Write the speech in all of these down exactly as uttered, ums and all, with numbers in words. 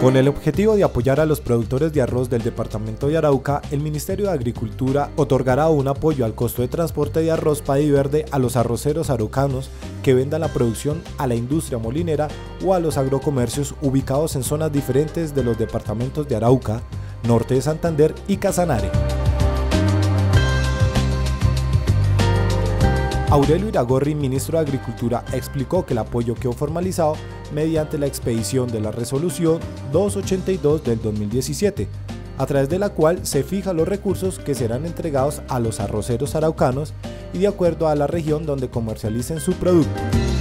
Con el objetivo de apoyar a los productores de arroz del departamento de Arauca, el Ministerio de Agricultura otorgará un apoyo al costo de transporte de arroz Paddy Verde a los arroceros araucanos que vendan la producción a la industria molinera o a los agrocomercios ubicados en zonas diferentes de los departamentos de Arauca, Norte de Santander y Casanare. Aurelio Iragorri, ministro de Agricultura, explicó que el apoyo quedó formalizado mediante la expedición de la resolución doscientos ochenta y dos del dos mil diecisiete, a través de la cual se fijan los recursos que serán entregados a los arroceros araucanos y de acuerdo a la región donde comercialicen su producto.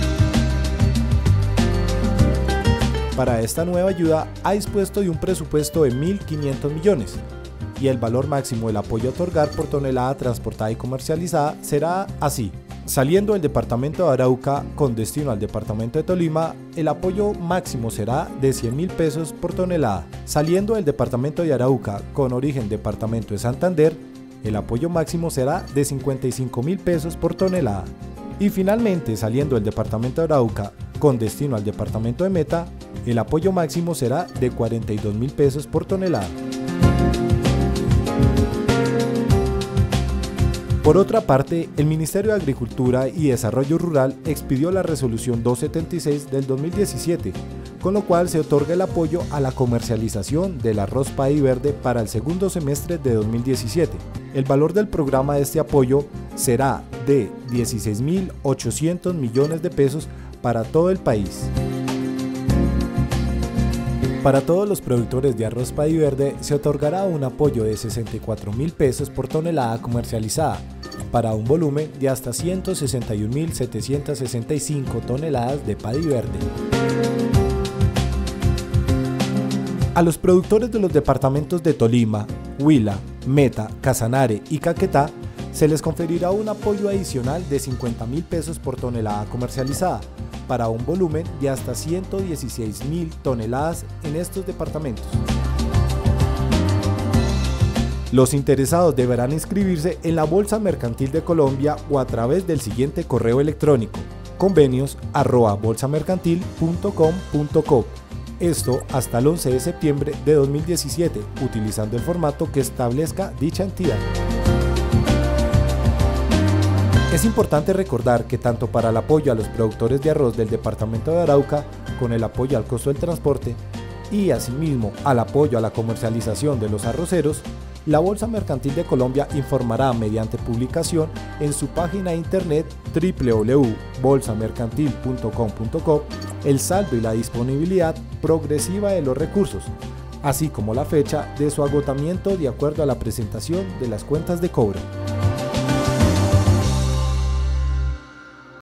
Para esta nueva ayuda ha dispuesto de un presupuesto de mil quinientos millones y el valor máximo del apoyo a otorgar por tonelada transportada y comercializada será así. Saliendo del departamento de Arauca con destino al departamento de Tolima, el apoyo máximo será de cien mil pesos por tonelada. Saliendo del departamento de Arauca con origen departamento de Santander, el apoyo máximo será de cincuenta y cinco mil pesos por tonelada. Y finalmente, saliendo del departamento de Arauca con destino al departamento de Meta, el apoyo máximo será de cuarenta y dos mil pesos por tonelada. Por otra parte, el Ministerio de Agricultura y Desarrollo Rural expidió la resolución doscientos setenta y seis del dos mil diecisiete, con lo cual se otorga el apoyo a la comercialización del arroz Paddy Verde para el segundo semestre de dos mil diecisiete. El valor del programa de este apoyo será de dieciséis mil ochocientos millones de pesos para todo el país. Para todos los productores de arroz Paddy Verde se otorgará un apoyo de sesenta y cuatro mil pesos por tonelada comercializada, para un volumen de hasta ciento sesenta y un mil setecientos sesenta y cinco toneladas de Paddy Verde. A los productores de los departamentos de Tolima, Huila, Meta, Casanare y Caquetá se les conferirá un apoyo adicional de cincuenta mil pesos por tonelada comercializada, para un volumen de hasta ciento dieciséis mil toneladas en estos departamentos. Los interesados deberán inscribirse en la Bolsa Mercantil de Colombia o a través del siguiente correo electrónico: convenios arroba bolsamercantil punto com punto co. Esto hasta el once de septiembre de dos mil diecisiete, utilizando el formato que establezca dicha entidad. Es importante recordar que tanto para el apoyo a los productores de arroz del departamento de Arauca, con el apoyo al costo del transporte, y asimismo al apoyo a la comercialización de los arroceros, la Bolsa Mercantil de Colombia informará mediante publicación en su página de internet doble u doble u doble u punto bolsa mercantil punto com punto co el saldo y la disponibilidad progresiva de los recursos, así como la fecha de su agotamiento de acuerdo a la presentación de las cuentas de cobro.